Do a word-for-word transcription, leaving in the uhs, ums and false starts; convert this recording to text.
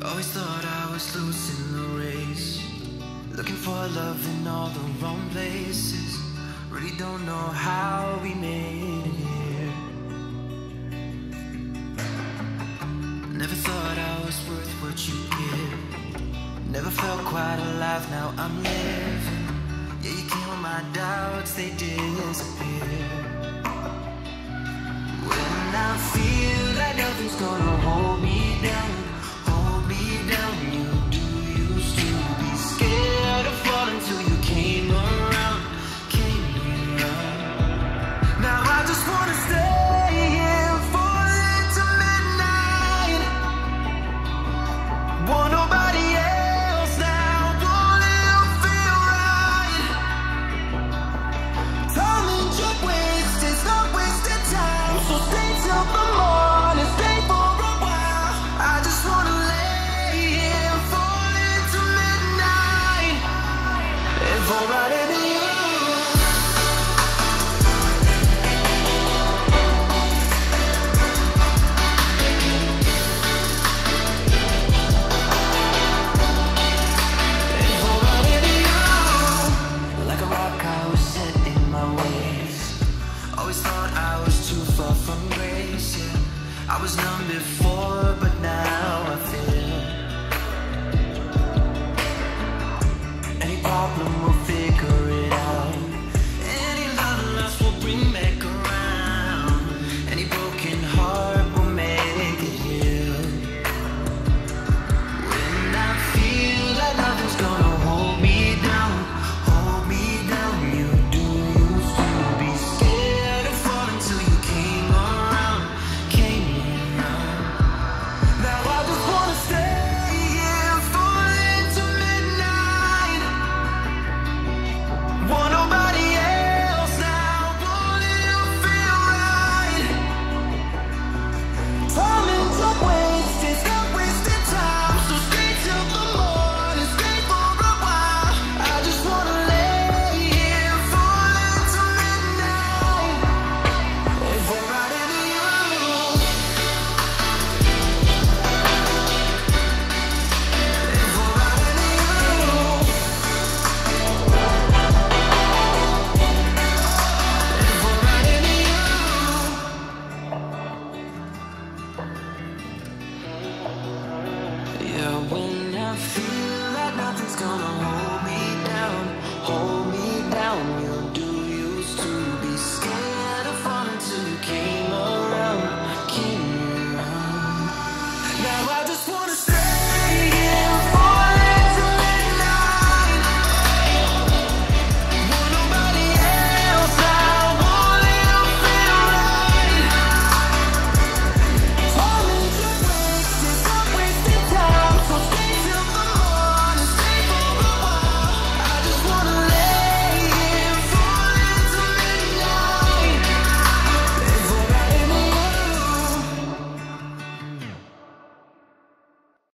Always thought I was losing the race, looking for love in all the wrong places. Really don't know how we made it here. Never thought I was worth what you give. Never felt quite alive, now I'm living. Yeah, you kill my doubts, they disappear. When I feel like nothing's gonna hold me down, hold me down, you do used to be scared of falling till you came around, came around. Now I just wanna stay here, falling to midnight. Want nobody else now, won't it feel right? Time and just wasted, not wasted time. So stay till the morning, stay for a while. I just wanna lay here, falling to midnight, and fall right into you. And fall right into you. Like a rock I was set in my ways. Always thought I was too far from grace, yeah. I was numb before, but now I feel. Any problem, we'll figure it out. Any love lost, we'll bring back around. Any broken heart, we'll make it heal. When I feel like nothing's gonna hold me down, hold me down, you do used to be scared of falling till you came around, came around. Now I just wanna stay here, falling to midnight. Want nobody else now, won't it feel right? Time and just wasted, not wasted time. So stay till the morning, stay for a while. I just wanna lay here, falling to midnight, and fall right into you. And fall right into you. And fall right into you. Yeah, when I feel like nothing's gonna hold